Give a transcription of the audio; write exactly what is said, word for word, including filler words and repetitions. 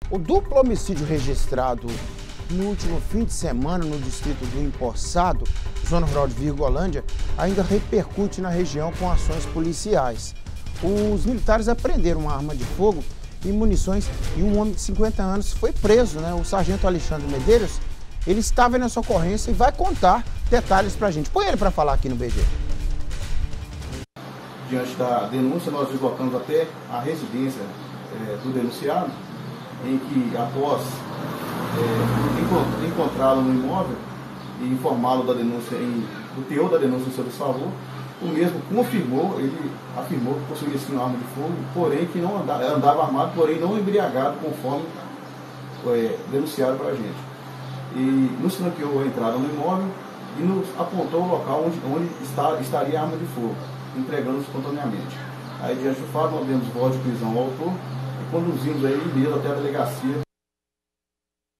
O duplo homicídio registrado no último fim de semana no distrito do Empoçado, zona rural de Virgolândia, ainda repercute na região com ações policiais. Os militares apreenderam uma arma de fogo e munições e um homem de cinquenta anos foi preso, né? O sargento Alexandre Medeiros, ele estava nessa ocorrência e vai contar detalhes pra gente. Põe ele para falar aqui no B G. Diante da denúncia, nós deslocamos até a residência é, do denunciado, em que, após é, encontrá-lo no imóvel e informá-lo da denúncia, em, do teor da denúncia em seu desfavor, o mesmo confirmou, ele afirmou que possuía sim uma arma de fogo, porém que não andava, andava armado, porém não embriagado, conforme é, denunciado para a gente. E nos franqueou a entrada no imóvel e nos apontou o local onde, onde está, estaria a arma de fogo, entregando espontaneamente. Aí, diante do fato, nós demos voz de prisão ao autor e conduzimos ele mesmo até a delegacia